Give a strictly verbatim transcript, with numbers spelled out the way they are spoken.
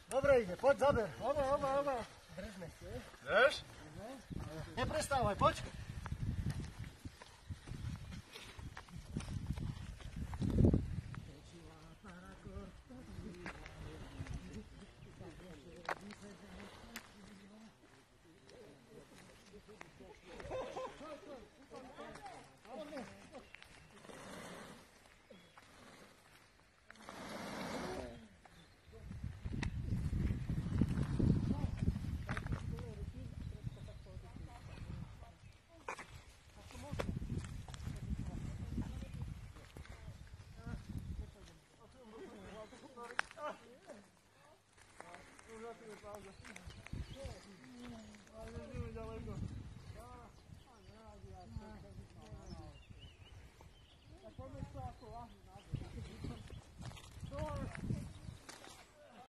Dobre ide, poď zaber. Oba, oba, oba. Držme. Drž? Neprestávaj, poď. Começou a atuar.